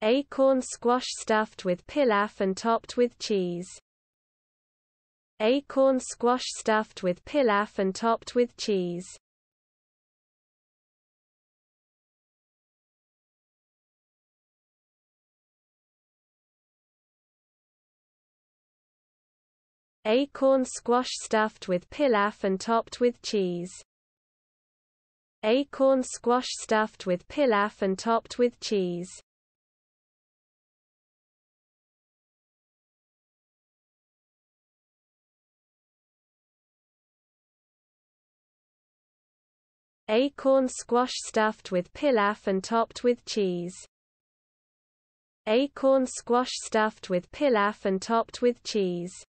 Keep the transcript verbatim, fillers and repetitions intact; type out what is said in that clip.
Acorn squash stuffed with pilaf and topped with cheese. Acorn squash stuffed with pilaf and topped with cheese. Acorn squash stuffed with pilaf and topped with cheese. Acorn squash stuffed with pilaf and topped with cheese. Acorn squash stuffed with pilaf and topped with cheese. Acorn squash stuffed with pilaf and topped with cheese.